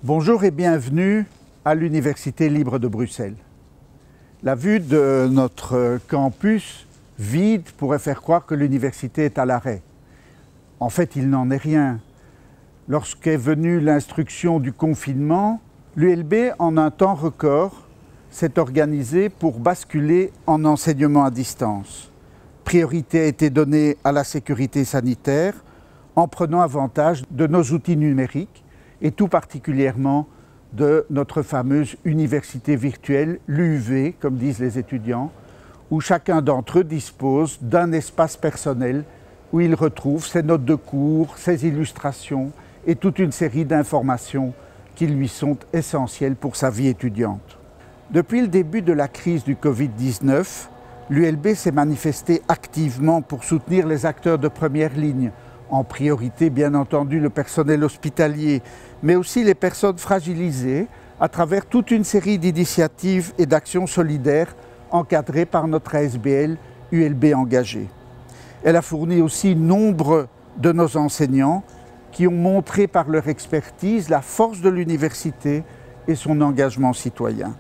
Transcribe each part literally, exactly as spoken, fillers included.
Bonjour et bienvenue à l'Université libre de Bruxelles. La vue de notre campus vide pourrait faire croire que l'université est à l'arrêt. En fait, il n'en est rien. Lorsqu'est venue l'instruction du confinement, l'U L B, en un temps record, s'est organisé pour basculer en enseignement à distance. Priorité a été donnée à la sécurité sanitaire en prenant avantage de nos outils numériques et tout particulièrement de notre fameuse université virtuelle, l'U V, comme disent les étudiants, où chacun d'entre eux dispose d'un espace personnel où il retrouve ses notes de cours, ses illustrations et toute une série d'informations qui lui sont essentielles pour sa vie étudiante. Depuis le début de la crise du Covid dix-neuf, l'U L B s'est manifesté activement pour soutenir les acteurs de première ligne, en priorité bien entendu le personnel hospitalier, mais aussi les personnes fragilisées à travers toute une série d'initiatives et d'actions solidaires encadrées par notre A S B L U L B engagé. Elle a fourni aussi nombre de nos enseignants qui ont montré par leur expertise la force de l'université et son engagement citoyen.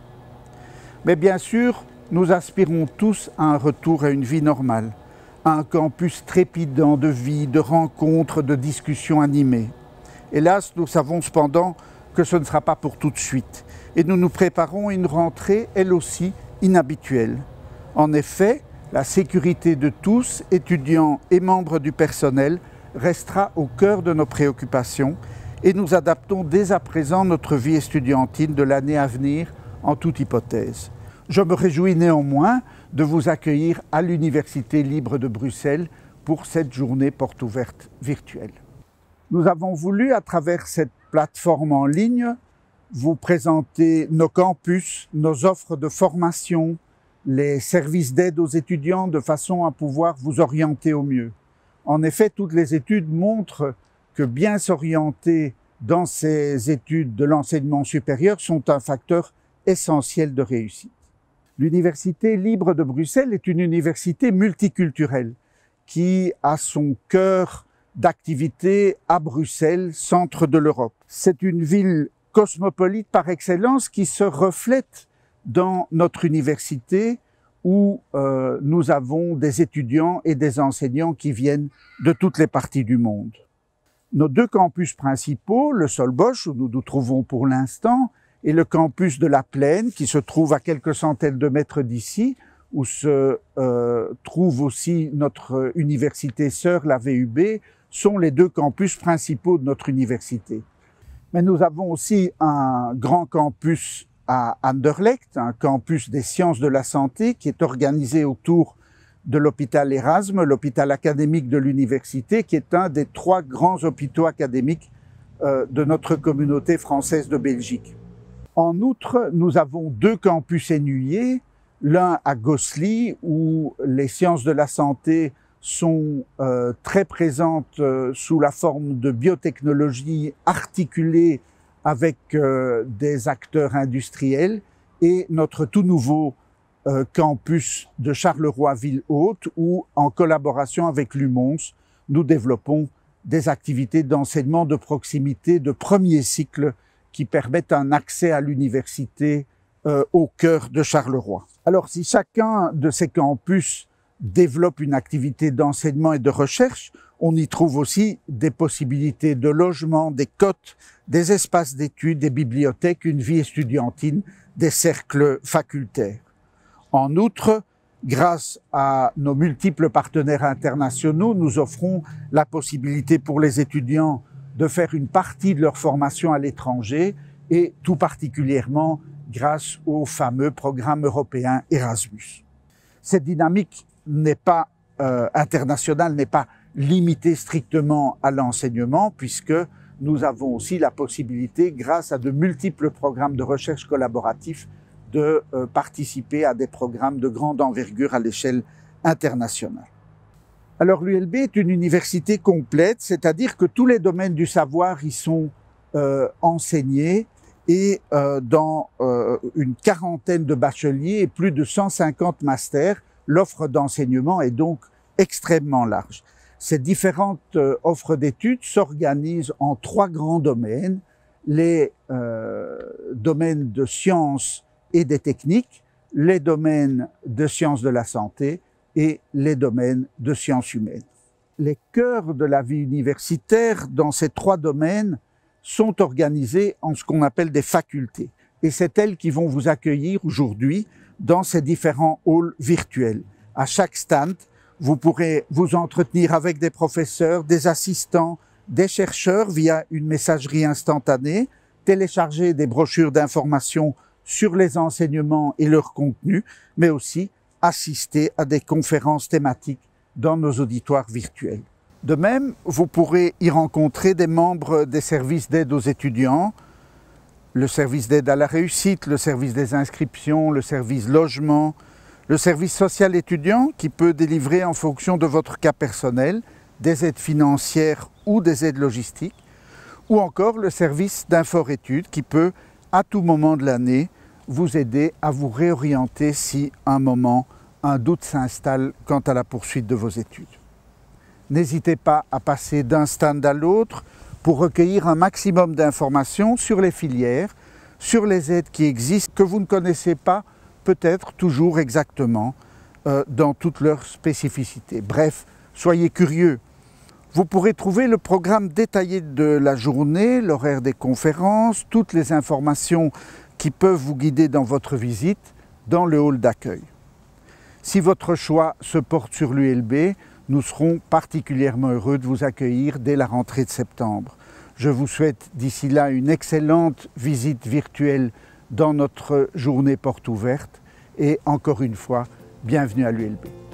Mais bien sûr, nous aspirons tous à un retour à une vie normale, à un campus trépidant de vie, de rencontres, de discussions animées. Hélas, nous savons cependant que ce ne sera pas pour tout de suite et nous nous préparons à une rentrée, elle aussi, inhabituelle. En effet, la sécurité de tous, étudiants et membres du personnel, restera au cœur de nos préoccupations et nous adaptons dès à présent notre vie estudiantine de l'année à venir en toute hypothèse. Je me réjouis néanmoins de vous accueillir à l'Université libre de Bruxelles pour cette journée porte ouverte virtuelle. Nous avons voulu, à travers cette plateforme en ligne, vous présenter nos campus, nos offres de formation, les services d'aide aux étudiants de façon à pouvoir vous orienter au mieux. En effet, toutes les études montrent que bien s'orienter dans ces études de l'enseignement supérieur sont un facteur essentiel de réussite. L'Université libre de Bruxelles est une université multiculturelle qui a son cœur d'activité à Bruxelles, centre de l'Europe. C'est une ville cosmopolite par excellence qui se reflète dans notre université où euh, nous avons des étudiants et des enseignants qui viennent de toutes les parties du monde. Nos deux campus principaux, le Solbosch, où nous nous trouvons pour l'instant, et le campus de la Plaine, qui se trouve à quelques centaines de mètres d'ici, où se euh, trouve aussi notre université sœur, la V U B, sont les deux campus principaux de notre université. Mais nous avons aussi un grand campus à Anderlecht, un campus des sciences de la santé, qui est organisé autour de l'hôpital Erasme, l'hôpital académique de l'université, qui est un des trois grands hôpitaux académiques euh, de notre communauté française de Belgique. En outre, nous avons deux campus ennuyés, l'un à Gosselies où les sciences de la santé sont euh, très présentes euh, sous la forme de biotechnologie articulée avec euh, des acteurs industriels, et notre tout nouveau euh, campus de Charleroi-Ville-Haute où, en collaboration avec l'U M O N S, nous développons des activités d'enseignement de proximité de premier cycle qui permettent un accès à l'université euh, au cœur de Charleroi. Alors, si chacun de ces campus développe une activité d'enseignement et de recherche, on y trouve aussi des possibilités de logement, des cotes, des espaces d'études, des bibliothèques, une vie estudiantine, des cercles facultaires. En outre, grâce à nos multiples partenaires internationaux, nous offrons la possibilité pour les étudiants de faire une partie de leur formation à l'étranger et tout particulièrement grâce au fameux programme européen Erasmus. Cette dynamique n'est pas euh, internationale, n'est pas limitée strictement à l'enseignement puisque nous avons aussi la possibilité, grâce à de multiples programmes de recherche collaboratifs, de euh, participer à des programmes de grande envergure à l'échelle internationale. Alors l'U L B est une université complète, c'est-à-dire que tous les domaines du savoir y sont euh, enseignés et euh, dans euh, une quarantaine de bacheliers et plus de cent cinquante masters, l'offre d'enseignement est donc extrêmement large. Ces différentes euh, offres d'études s'organisent en trois grands domaines, les euh, domaines de sciences et des techniques, les domaines de sciences de la santé et les domaines de sciences humaines. Les cœurs de la vie universitaire dans ces trois domaines sont organisés en ce qu'on appelle des facultés. Et c'est elles qui vont vous accueillir aujourd'hui dans ces différents halls virtuels. À chaque stand, vous pourrez vous entretenir avec des professeurs, des assistants, des chercheurs via une messagerie instantanée, télécharger des brochures d'information sur les enseignements et leur contenu, mais aussi assister à des conférences thématiques dans nos auditoires virtuels. De même, vous pourrez y rencontrer des membres des services d'aide aux étudiants, le service d'aide à la réussite, le service des inscriptions, le service logement, le service social étudiant qui peut délivrer en fonction de votre cas personnel des aides financières ou des aides logistiques, ou encore le service d'info-études qui peut, à tout moment de l'année, vous aider à vous réorienter si, à un moment, un doute s'installe quant à la poursuite de vos études. N'hésitez pas à passer d'un stand à l'autre pour recueillir un maximum d'informations sur les filières, sur les aides qui existent, que vous ne connaissez pas peut-être toujours exactement euh, dans toutes leurs spécificités. Bref, soyez curieux. Vous pourrez trouver le programme détaillé de la journée, l'horaire des conférences, toutes les informations qui peuvent vous guider dans votre visite dans le hall d'accueil. Si votre choix se porte sur l'U L B, nous serons particulièrement heureux de vous accueillir dès la rentrée de septembre. Je vous souhaite d'ici là une excellente visite virtuelle dans notre journée porte ouverte et encore une fois, bienvenue à l'U L B.